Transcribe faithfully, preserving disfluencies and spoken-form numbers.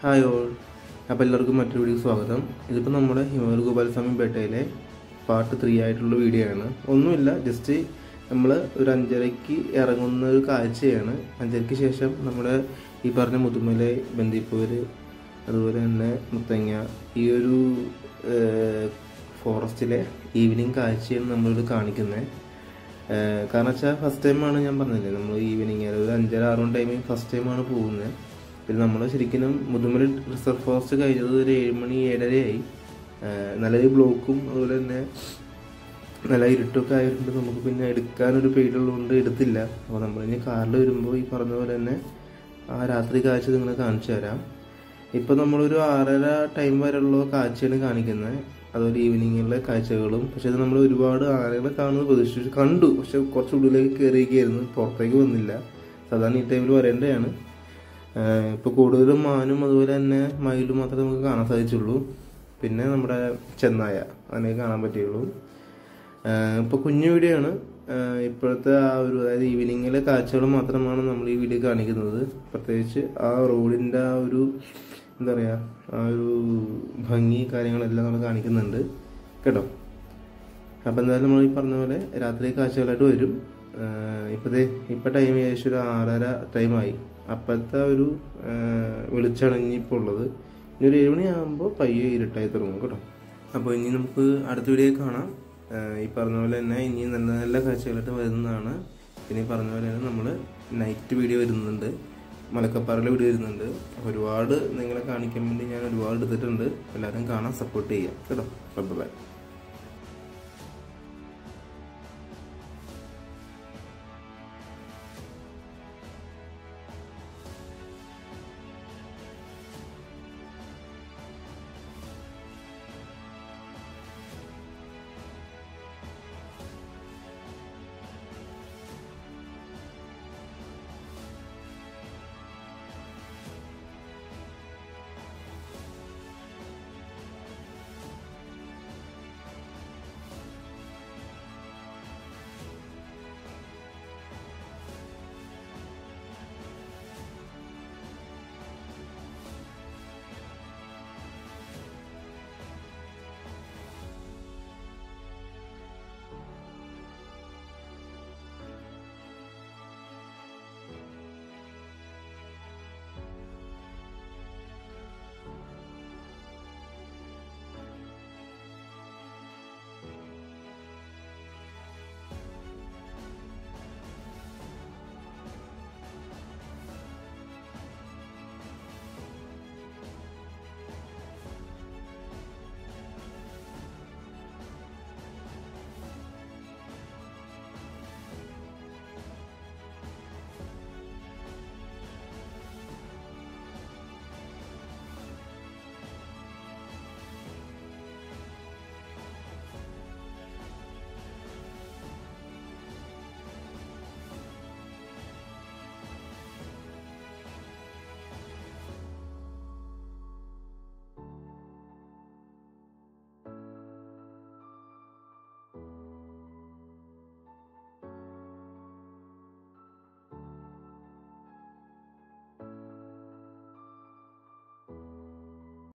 Hi all, അപ്പോൾ എല്ലാവർക്കും മറ്റൊരു വീഡിയോ സ്വാഗതം. ഇതിപ്പോൾ നമ്മുടെ ഹിമവൽ ഗോപാലസ്വാമി പേട്ടയിലെ പാർട്ട് ത്രീ ആയിട്ടുള്ള വീഡിയോ ആണ്. ഒന്നുമില്ല, ജസ്റ്റ് നമ്മൾ ഒരു അഞ്ചരയ്ക്ക് ഇറങ്ങുന്ന ഒരു കാഴ്ചയാണ്. അഞ്ചരയ്ക്ക് ശേഷം നമ്മുടെ ഈ പറഞ്ഞ മുതുമല, ബന്ദിപ്പൂര്, അതുപോലെ തന്നെ മുത്തങ്ങ, ഈ ഒരു ഫോറസ്റ്റിലെ ഈവനിങ് കാഴ്ചയാണ് നമ്മളിവിടെ കാണിക്കുന്നത്. കാരണം വെച്ചാൽ ഫസ്റ്റ് ടൈമാണ്, ഞാൻ പറഞ്ഞില്ലേ, നമ്മൾ ഈവനിങ് ഒരു അഞ്ചര ആറും ടൈമിൽ ഫസ്റ്റ് ടൈമാണ് പോകുന്നത്. പിന്നെ നമ്മൾ ശരിക്കും മുതുമല റിസർവ് ഫോറസ്റ്റ് കഴിഞ്ഞത് ഒരു ഏഴ് മണി ഏഴരയായി. നല്ലൊരു ബ്ലോക്കും അതുപോലെ തന്നെ നല്ല ഇരുട്ടൊക്കെ ആയതുകൊണ്ട് നമുക്ക് പിന്നെ എടുക്കാനൊരു പേടിയുള്ളതുകൊണ്ട് എടുത്തില്ല. അപ്പോൾ നമ്മളിനി കാറിൽ വരുമ്പോൾ ഈ പറഞ്ഞ പോലെ തന്നെ ആ രാത്രി കാഴ്ച നിങ്ങളെ കാണിച്ചു തരാം. ഇപ്പോൾ നമ്മളൊരു ആറര ടൈം വരെയുള്ള കാഴ്ചയാണ് കാണിക്കുന്നത്, അതുപോലെ ഈവനിങ്ങിലെ കാഴ്ചകളും. പക്ഷെ ഇത് നമ്മൾ ഒരുപാട് ആനകളെ കാണുന്നത് പ്രതീക്ഷിച്ചു കണ്ടു, പക്ഷെ കുറച്ച് ഉള്ളിലേക്ക് കയറിയിരിക്കുകയായിരുന്നു, പുറത്തേക്ക് വന്നില്ല. സാധാരണ ഈ ടൈമിൽ വരേണ്ടതാണ്. ഇപ്പോൾ കൂടുതലും മാനും അതുപോലെ തന്നെ മയിലും മാത്രമേ നമുക്ക് കാണാൻ സാധിച്ചുള്ളൂ. പിന്നെ നമ്മുടെ ചെന്നായ, അതിനെ കാണാൻ പറ്റുള്ളൂ. ഇപ്പോൾ കുഞ്ഞു വീഡിയോ ആണ്. ഇപ്പോഴത്തെ ആ ഒരു, അതായത് ഈവനിങ്ങിലെ കാഴ്ചകൾ മാത്രമാണ് നമ്മൾ ഈ വീഡിയോ കാണിക്കുന്നത്. പ്രത്യേകിച്ച് ആ റോഡിൻ്റെ ആ ഒരു എന്താ പറയുക, ആ ഒരു ഭംഗി കാര്യങ്ങളെല്ലാം നമ്മൾ കാണിക്കുന്നുണ്ട് കേട്ടോ. അപ്പോൾ എന്തായാലും നമ്മൾ ഈ പറഞ്ഞ പോലെ രാത്രി കാഴ്ചകളായിട്ട് വരും. ഇപ്പോഴത്തെ ഇപ്പോൾ ടൈം ഏകദേശം ഒരു ആറര ടൈമായി. അപ്പോഴത്തെ ഒരു വെളിച്ചാണ് ഇനിയിപ്പോൾ ഉള്ളത്. ഇനി ഒരു ഏഴ് മണിയാകുമ്പോൾ പയ്യെ ഇരുട്ടായി തുടങ്ങും കേട്ടോ. അപ്പോൾ ഇനി നമുക്ക് അടുത്ത വീഡിയോ കാണാം. ഈ പറഞ്ഞ പോലെ തന്നെ ഇനി നല്ല നല്ല കാഴ്ചകളായിട്ട് വരുന്നതാണ്. പിന്നെ ഈ പറഞ്ഞ പോലെ തന്നെ നമ്മൾ നൈറ്റ് വീഡിയോ വരുന്നുണ്ട്, മലക്കപ്പാറയിലെ വീഡിയോ വരുന്നുണ്ട്. ഒരുപാട് നിങ്ങളെ കാണിക്കാൻ വേണ്ടി ഞാൻ ഒരുപാട് എടുത്തിട്ടുണ്ട്. എല്ലാവരും കാണാൻ സപ്പോർട്ട് ചെയ്യാം കേട്ടോ. Bye by.